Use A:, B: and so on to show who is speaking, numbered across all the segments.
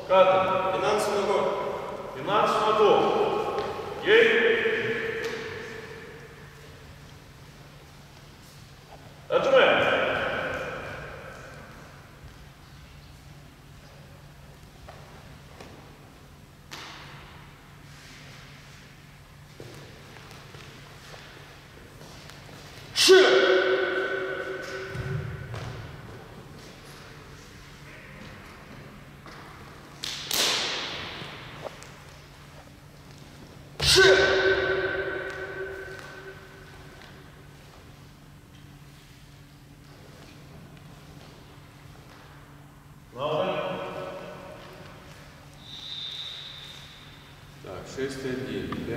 A: Ката.
B: Финансовый ногу.
A: Финансовый ногу. Ей. Отжимаем.
C: Так, 6-1, 5-9, 5-8,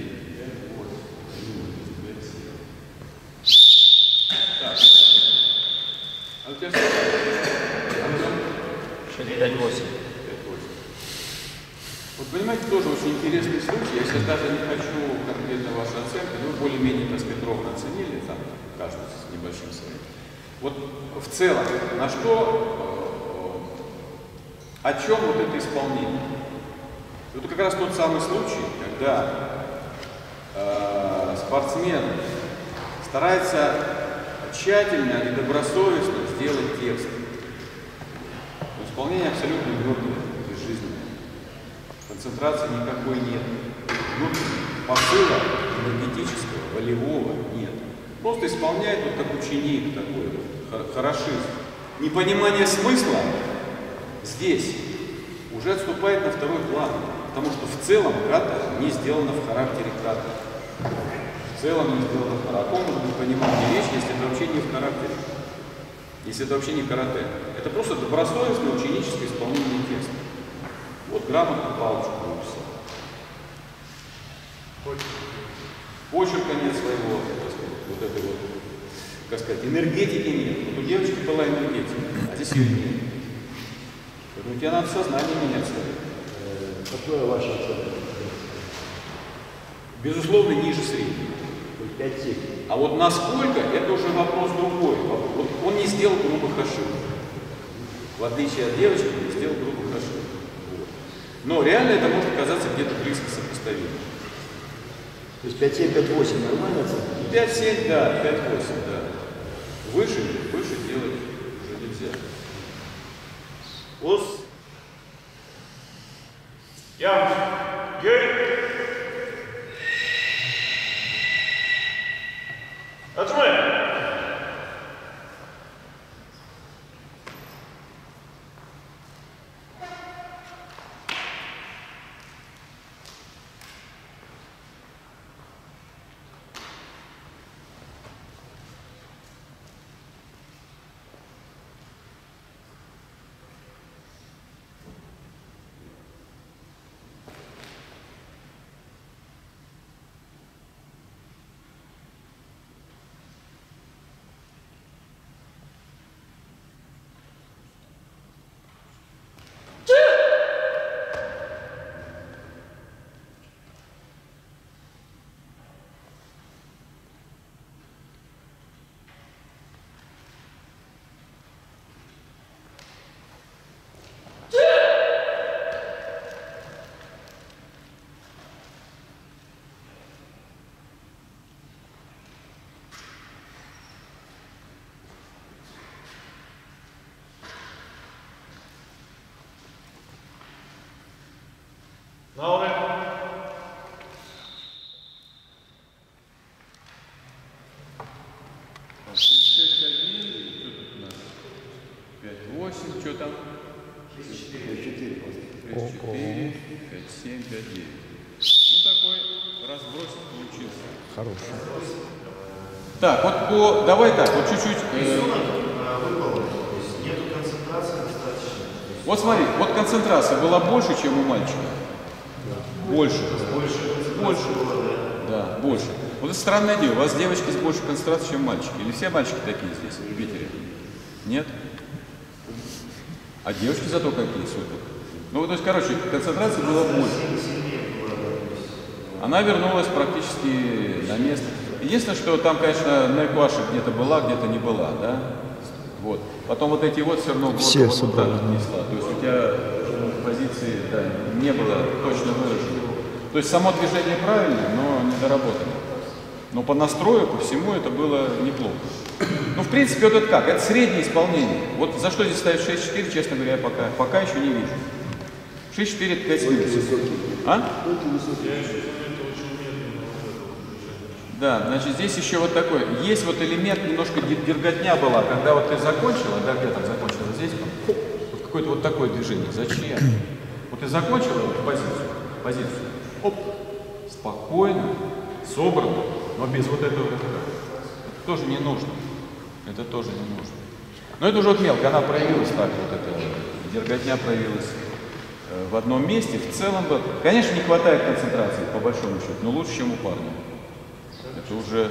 C: 5-7. Так. А у тебя что?
D: 6-5-8.
C: Вот понимаете, тоже очень интересный случай. Я сейчас даже не хочу конкретно ваши оценки, но вы более-менее, так сказать, ровно оценили, там, каждый с небольшим своим. Вот в целом, на что, о чем вот это исполнение? Это как раз тот самый случай, когда спортсмен старается тщательно и добросовестно сделать текст. Но исполнение абсолютно мертвое, безжизненное. Концентрации никакой нет. Посыла энергетического, волевого нет. Просто исполняет вот как ученик такой вот, хорошист. Непонимание смысла здесь уже отступает на второй план. Потому что в целом ката не сделана в характере ката. В целом не сделана в характере. О ком можно понимать речь, если это вообще не в характере? Если это вообще не карате. Это просто добросовестное ученическое исполнение текста. Вот грамотно палочку выписал. Почерка нет своего, так сказать, вот этой вот, как сказать, энергетики нет. Вот у девочки была энергетика, а здесь ее нет. Поэтому тебе надо сознание менять свое.
D: Какое ваше оценка?
C: Безусловно, ниже среднего.
D: 5-7.
C: А вот насколько, это уже вопрос другой. Вот он не сделал грубых ошибок. В отличие от девочки, он не сделал грубых ошибок. Вот. Но реально это может оказаться где-то близко сопоставимо.
D: То есть 5-7, 5-8 нормально оценка?
C: 5-7, да, 5-8, да. Выше делать уже нельзя.
A: Ус. Ям. Ей. Отжимаем. Науре.
C: Что там?
D: 6-4 просто.
C: 6-4, 5-7, 5-9. Ну такой разброс получился.
D: Хороший.
C: Так, вот давай так, вот чуть-чуть.
B: Нету концентрации достаточно.
C: Вот смотри, вот концентрация была больше, чем у мальчика. Больше. Больше. Да, больше. Вот это странное дело. У вас девочки с большей концентрацией, чем мальчики. Или все мальчики такие здесь, в Питере? Нет? А девочки зато какие, супер. Ну, то есть, короче, концентрация была больше. Она вернулась практически на место. Единственное, что там, конечно, Найкуаша где-то была, где-то не была, да? Вот. Потом вот эти вот все равно
D: все
C: вот
D: собрали.
C: так несла. То есть у тебя позиции да, не было точно выражено. То есть само движение правильное, но недоработано. Но по настрою, по всему это было неплохо. Ну, в принципе, вот это как? Это среднее исполнение. Вот за что здесь ставить 6-4, честно говоря, пока еще не вижу. 6-4 это 5 минут. А? Да, значит, здесь еще вот такой, есть вот элемент, немножко дерготня была, когда вот ты закончила, да, где там закончила, здесь вот какое-то вот такое движение, зачем? Вот ты закончила вот позицию, оп, спокойно, собрано, но без вот этого, это тоже не нужно, это тоже не нужно. Но это уже вот мелко, она проявилась так, вот эта дерготня проявилась в одном месте, в целом, конечно, не хватает концентрации, по большому счету, но лучше, чем у парня. Это уже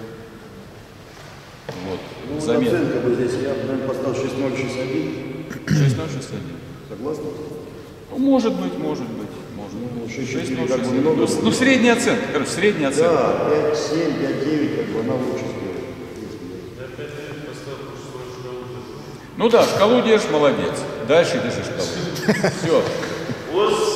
C: вот,
D: Ну,
C: заметно.
D: оценка бы здесь, я бы, наверное, поставил 6-0, 6-1.
C: 6-0-6-1.
D: Согласны?
C: Ну, может быть.
D: Ну, 6-4 как бы
C: 6-0-6-1.
D: много.
C: Ну, средняя оценка, короче, средняя оценка.
D: Да, 5-7, 5-9, как бы она лучше сделает.
C: Ну да, шкалу держишь, молодец. Дальше держи шкалу. Все.